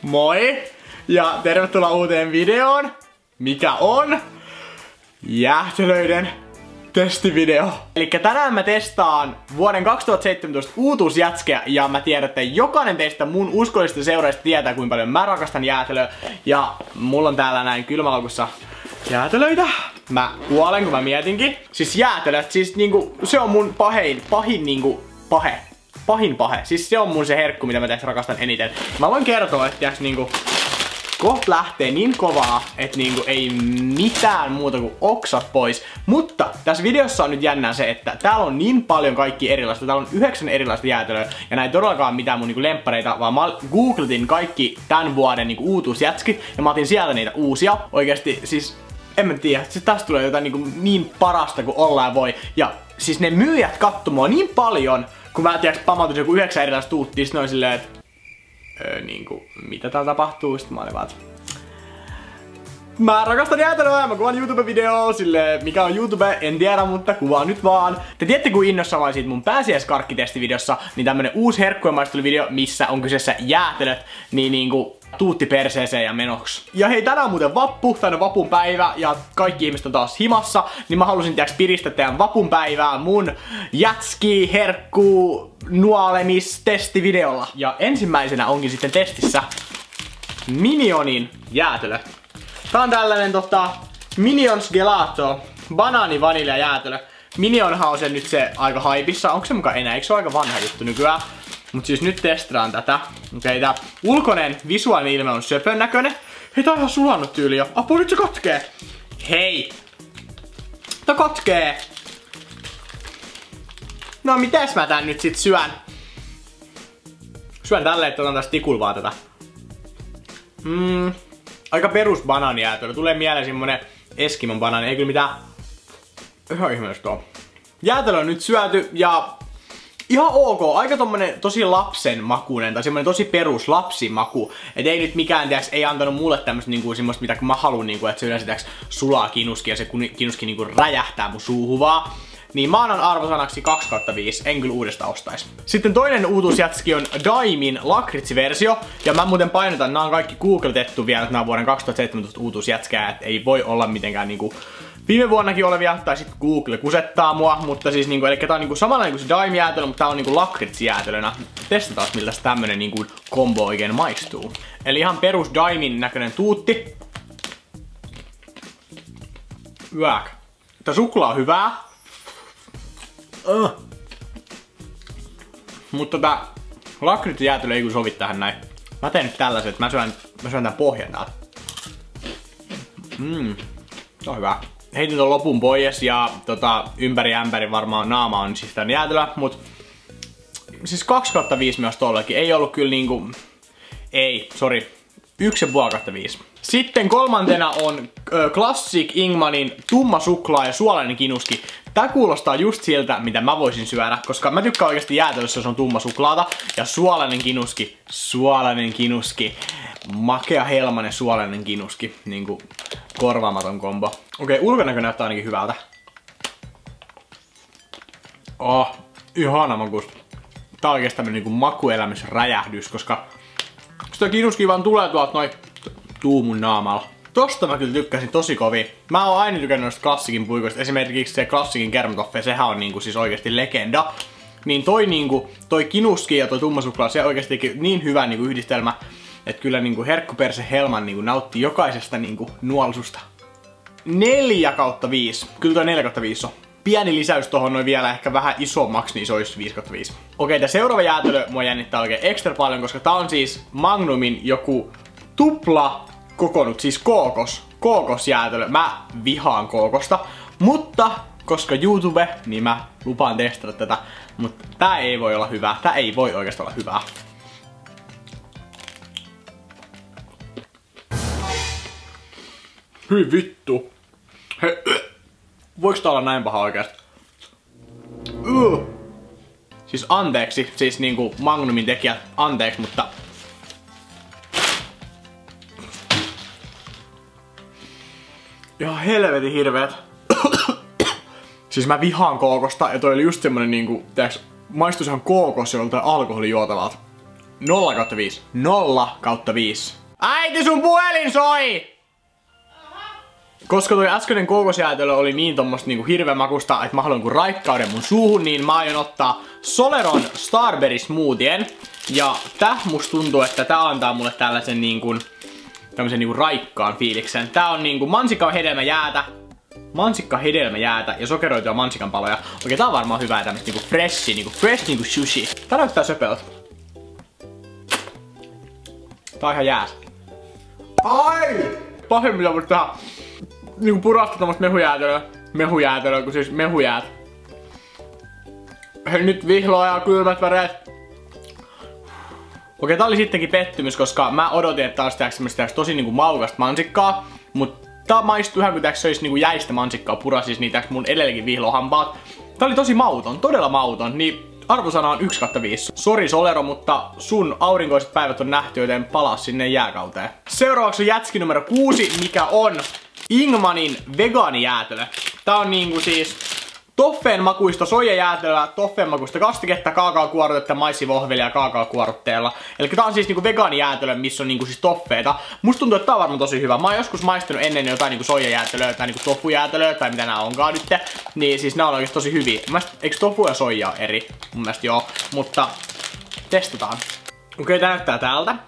Moi! Ja tervetuloa uuteen videoon, mikä on jäätelöiden testivideo. Elikkä tänään mä testaan vuoden 2017 uutuusjätskeä ja mä tiedän, että jokainen teistä mun uskollisista seuraajista tietää, kuinka paljon mä rakastan jäätelöä. Ja mulla on täällä näin kylmälaukussa jäätelöitä. Mä kuolen, kun mä mietinkin. Siis jäätelöt, siis niinku, se on mun pahin pahe. Siis se on mun se herkku, mitä mä tässä rakastan eniten. Mä voin kertoa, että niinku kohta lähtee niin kovaa, että niinku ei mitään muuta kuin oksat pois. Mutta tässä videossa on nyt jännää se, että täällä on niin paljon kaikki erilaista. Täällä on 9 erilaista jäätelöä. Ja näin todellakaan mitään mun niinku lemppareita, vaan mä googletin kaikki tämän vuoden niinku uutuusjätskit. Ja mä otin sieltä niitä uusia. Oikeesti siis en mä tiedä, siis tästä tulee jotain niin parasta kuin ollaan voi. Ja siis ne myyjät kattoo mua niin paljon, kun mä tiiäks pamautin joku 9 erilaista tuuttia, sit ne oli silleen, että niinku, mitä täällä tapahtuu? Sitten mä olin vaan, mä rakastan jäätelöä, mä kuvaan YouTube-videoa, silleen, mikä on YouTube, en tiedä, mutta kuvaan nyt vaan. Te tiedätte, kun innossa mä siitä mun pääsiäiskarkkitestivideossa, niin tämmönen uusi herkkujen maisteluvideo, missä on kyseessä jäätelöt, niin niinku tuutti perseeseen ja menoks. Ja hei, tänään on muuten vappu, tää on vapun päivä ja kaikki ihmiset on taas himassa, niin mä halusin piristää teidän vapun päivää mun jätski, herkku, nuolemis testivideolla. Ja ensimmäisenä onkin sitten testissä Minionin jäätelö. Tää on tällainen Minions Gelato, banaani vanilja jäätelö. Minionhan on se nyt se aika haipissa, onko se mukaan enää, eikö se ole aika vanha juttu nykyään? Mut siis nyt testaan tätä. Okei, tää ulkoinen visuaalinen ilme on söpön näköinen. Hei, tää on ihan sulannut tyyli jo. Apua, nyt se katkee. Hei! Tää katkee! No mites mä tän nyt sit syön? Syön tälleen, että otan tästä tikulla vaan tätä. Aika perus banaanijäätelö. Tulee mieleen semmonen Eskimon banaani. Ei kyllä mitään. Ihan ihmeellistä oo. Jäätelö on nyt syöty ja ihan ok, aika tommonen tosi lapsen makuinen tai semmonen tosi perus lapsimaku. Et ei nyt mikään ei antanut mulle tämmöstä niinku semmoista mitä mä haluun niinku, että se yleensä sulaa kinuski ja se kinuski niinku räjähtää mun suuhun vaan. Niin mä annan arvosanaksi 2/5, en kyllä uudesta ostais. Sitten toinen uutuusjätski on Daimin lakritsiversio. Ja mä muuten painotan, nää on kaikki googletettu vielä, että nää on vuoden 2017 uutuusjätskää, et ei voi olla mitenkään niinku viime vuonnakin olevia, tai sit Google kusettaa mua, mutta siis niinku, eli tää on niinku samanlainen kuin se Daim-jäätelö, mutta tää on niinku lakritsijäätelönä. Testataan miltä tämmönen niinku kombo oikein maistuu. Eli ihan perus Daimin näköinen tuutti. Yäk. Tää suklaa on hyvää. Mutta tää lakritsijäätelö ei kyllä sovi tähän näin. Mä teen nyt tällaisen, että mä syön tän pohjan täältä. Tää on hyvä. Heitin ton lopun pois ja ympäri ämpäri varmaan naama on siis tän jäätelö, mut siis 2/5 myös tollekin. Ei ollut kyllä niinku, ei, sori, 1,5/5. Sitten kolmantena on Classic Ingmanin tumma suklaa ja suolainen kinuski. Tää kuulostaa just siltä, mitä mä voisin syödä, koska mä tykkään oikeesti jäätelössä, jos on tumma suklaata ja suolainen kinuski, makea helmanen suolainen kinuski, niinku korvaamaton kombo. Okei, ulkonäkö näyttää ainakin hyvältä. Ihana makus. Tää on oikeesti tämmönen niinku makuelämysräjähdys, koska sitä kinuski vaan tulee tuolta noin tuu mun naamalla. Tosta mä kyllä tykkäsin tosi kovin. Mä oon aina tykännyt noista Classicin puikoista. Esimerkiksi se Classicin kermatoffe, sehän on niinku siis oikeesti legenda. Niin toi kinuski ja toi tumma suklaa, se oikeesti niin hyvä niinku yhdistelmä, että kyllä niinku herkkuperse helman niinku nauttii jokaisesta niinku nuolsusta. 4/5. Kyllä toi 4/5 on. Pieni lisäys tohon noin vielä ehkä vähän isommaksi, niin se olisi 5/5. Okei, tää seuraava jäätelö mua jännittää oikein ekstra paljon, koska tää on siis Magnumin joku tupla kokonut, siis kookosjäätelö. Mä vihaan kookosta, mutta koska YouTube, niin mä lupaan testata tätä. Mutta tää ei voi olla hyvää. Tää ei voi oikeastaan olla hyvää. Hyi vittu. Hei, voiks tää olla näin paha oikeesti? Siis anteeksi, siis niinku Magnumin tekijät, anteeksi, mutta ihan helvetin hirveet. Siis mä vihaan kookosta ja toi oli just semmonen niinku, tiiäks, maistuisihan kookos joltain alkoholijuotavalta. 0/5. 0/5. Äiti, sun puhelin soi! Koska toi äskeinen kookosjäätelö oli niin tommoista niinku hirveän makusta, että mä haluan kun raikkauden mun suuhun, niin mä aion ottaa Soleron Starberry Smoothien. Ja tää musta tuntuu, että tää antaa mulle tällaisen tämmösen niinku raikkaan fiiliksen. Tää on niinku mansikkahedelmäjäätä ja sokeroituja mansikanpaloja. Okei, tää on varmaan hyvää tämmöstä niinku fresh niinku sushi. Tää näyttää söpöltä. Tää on ihan jääs. Ai! Pahin mitä voit tehdä. Niinku purasta tommoista mehujäätelöä, kun siis mehujäät. Hei nyt vihloa ja kylmät väreet. Okei, tää oli sittenkin pettymys, koska mä odotin, että tää olisi tosi niinku maukasta mansikkaa. Mut tää maistuu ihan kun se olisi niinku jäistä mansikkaa pura, siis niitä mun edelläkin vihlohampaat. Tää oli tosi mauton, todella mauton, niin arvosana on 1/5. Sori Solero, mutta sun aurinkoiset päivät on nähty, joten palaa sinne jääkauteen. Seuraavaksi on jätski numero 6, mikä on Ingmanin vegaanijäätelö. Tää on niinku siis toffeen makuista soijajäätelöä, toffeen makuista kastiketta, kaakaokuorutetta, maissivohvelia kaakaokuorutteella. Eli tää on siis niinku vegaanijäätelö, missä on niinku siis toffeita. Musta tuntuu, että tää on varmaan tosi hyvä. Mä oon joskus maistanut ennen jotain niinku soijajäätelöä tai niinku tofujäätelöä tai mitä nää onkaan nyt. Niin siis nää on oikeesti tosi hyviä. Eikö tofu ja soija eri? Mun mielestä joo. Mutta testataan. Okei, tää näyttää tältä.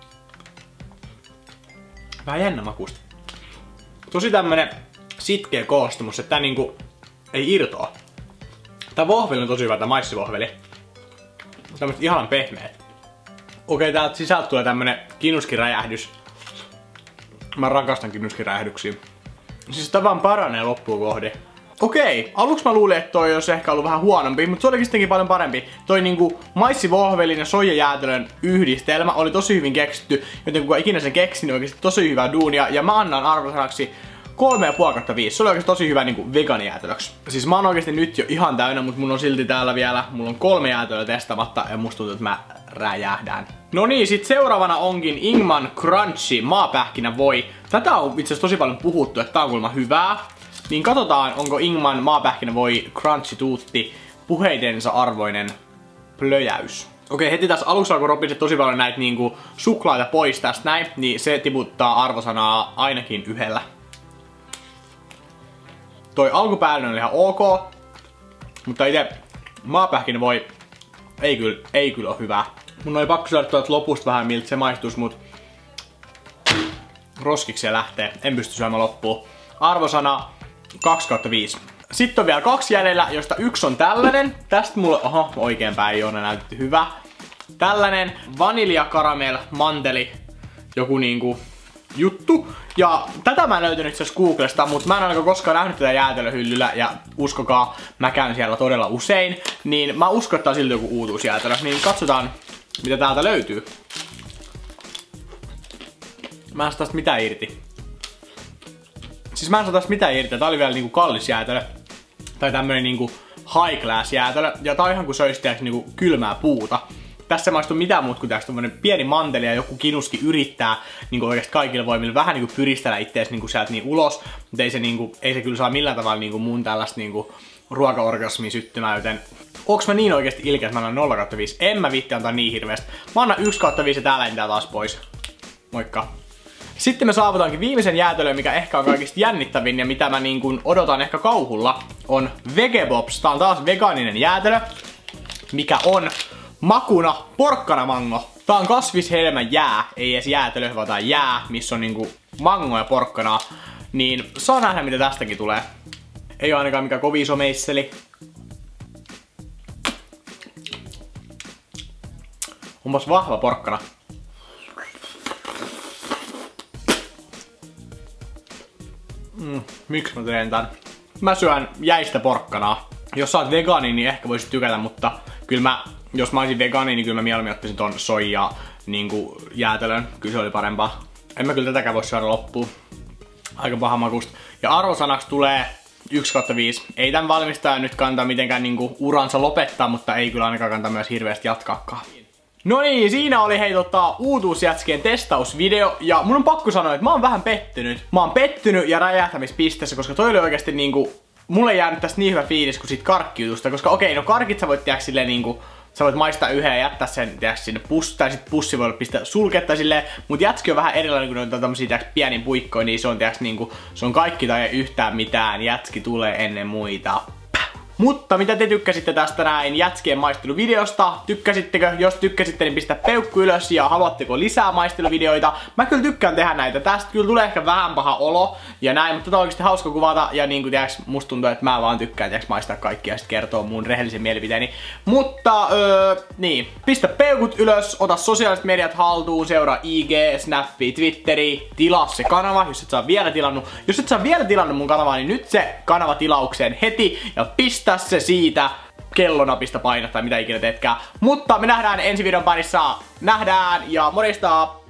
Vähän jännä makuista. Tosi tämmönen sitkeä koostumus, että tää niinku ei irtoa. Tää vohveli on tosi hyvä, tää maissivohveli. Tämmöset ihanan pehmeet. Okei, täältä sisältä tulee tämmönen kinuskiräjähdys. Mä rakastan kinuskiräjähdyksiä. Siis tää vaan paranee loppuun kohde. Okei, aluksi mä luulin, että toi olisi ehkä ollut vähän huonompi, mutta se olikin sittenkin paljon parempi. Toi niinku maissivohvelin ja soijajäätelön yhdistelmä oli tosi hyvin keksitty, joten kuka ikinä sen keksi, niin oikeesti tosi hyvää duunia. Ja mä annan arvosanaksi 3,5/5. Se oli oikeesti tosi hyvä niinku vegaanijäätelöksi. Siis mä oon oikeesti nyt jo ihan täynnä, mutta mun on silti täällä vielä, mulla on 3 jäätelöä testamatta ja musta tuntuu, että mä räjähdän. No niin, sit seuraavana onkin Ingman Crunchy maapähkinävoi. Tätä on itse asiassa tosi paljon puhuttu, että tää on kuulemma hyvää. Niin katsotaan, onko Ingman maapähkinävoi Crunchy Tuutti puheidensa arvoinen plöjäys. Okei, heti tässä alussa kun ropiset tosi paljon näitä niinku suklaita pois tästä näin, niin se tiputtaa arvosanaa ainakin 1. Toi alkupäällinen on ihan ok, mutta itse maapähkinävoi ei kyllä ole hyvää. Mun oli pakko saada tuolta lopusta vähän miltä se maistuisi, mut roskikseen lähtee. En pysty syömään loppuun. Arvosana 2/5. Sitten on vielä 2 jäljellä, josta yksi on tällainen. Tästä mulle, oikein päin ei ole näytetty hyvä. Tällainen vanilja, karamel, manteli, joku niinku juttu. Ja tätä mä en löytänyt itse asiassa Googlesta, mutta mä en ainakaan koskaan nähnyt tätä jäätelöhyllyllä. Ja uskokaa, mä käyn siellä todella usein. Niin mä uskon, että tää on silti joku uutuusjäätelö. Niin katsotaan, mitä täältä löytyy. Mä en saa tästä mitään irti. Siis mä en saa tästä mitään irti. Tää oli vielä niinku kallis jäätelö. Tai tämmönen niinku high class jäätelö. Ja tää on ihan kuin se olisi niinku kylmää puuta. Tässä ei maistu mitään muuta kuin tästä tommonen pieni manteli ja joku kinuski yrittää niinku oikeesti kaikille voimille vähän niinku pyristellä ittees niinku sieltä niin ulos. Mutta ei se kyllä saa millään tavalla niinku mun tällaista niinku ruokaorgasmia syttymään, joten onks mä niin oikeesti ilkeä, että mä annan 0/5? En mä viitti antaa niin hirveästi. Mä annan 1/5 ja täällä ei taas pois. Moikka. Sitten me saavutaankin viimeisen jäätelön, mikä ehkä on kaikista jännittävin ja mitä mä niin kuin odotan ehkä kauhulla, on Vegebobs. Tää on taas vegaaninen jäätelö, mikä on makuna porkkanamango. Tää on kasvishedelmä jää, ei edes jäätelö, vaan tää jää, missä on niinku mango ja porkkanaa. Niin saa nähdä mitä tästäkin tulee. Ei oo ainakaan mikään kovin iso meisseli. Onpas vahva porkkana. Miksi mä teen tän? Mä syön jäistä porkkanaa. Jos sä oot vegaani, niin ehkä voisit tykätä, mutta kyllä jos mä olisin vegaani, niin kyllä mä mieluummin ottaisin ton soija niinku jäätelön. Kyllä se oli parempaa. En mä kyllä tätäkään voi syödä loppuun. Aika paha makusta. Ja arvosanaksi tulee 1/5. Ei tän valmistaja nyt kantaa mitenkään niinku uransa lopettaa, mutta ei kyllä ainakaan kantaa myös hirveästi jatkaakaan. No niin, siinä oli uutuusjätskien testausvideo ja mun on pakko sanoa, että mä oon vähän pettynyt. Mä oon pettynyt ja räjähtämispisteessä, koska toi oli oikeesti niinku, mulle ei jäänyt tästä niin hyvä fiilis kuin siitä karkkijutusta, koska okei, no karkit sä voit tehdä silleen niinku sä voit maistaa yhden ja jättää sen sinne tai sit pussi voi pistää sulketta silleen, mut jätski on vähän erilainen, kun on tämmösiä pieniä puikkoja, niin se on niinku, se on kaikki tai yhtään mitään, jätski tulee ennen muita. Mutta mitä te tykkäsitte tästä näin jätskien maisteluvideosta? Tykkäsittekö? Jos tykkäsitte, niin pistä peukku ylös ja haluatteko lisää maisteluvideoita? Mä kyllä tykkään tehdä näitä. Tästä kyllä tulee ehkä vähän paha olo ja näin, mutta tää on oikeesti hauska kuvata ja niinku tiiäks, musta tuntuu, että mä vaan tykkään tiiäks maistaa kaikkia ja sit kertoo mun rehellisen mielipiteeni. Mutta niin, pistä peukut ylös, ota sosiaaliset mediat haltuun, seuraa IG, Snappi, Twitteri, tilaa se kanava, jos et saa vielä tilannut. Jos et saa vielä tilannut mun kanavaa, niin nyt se kanava tilaukseen heti ja pistä se siitä kellonapista painat tai mitä ikinä teetkään. Mutta me nähdään ensi videon parissa. Nähdään ja morjesta!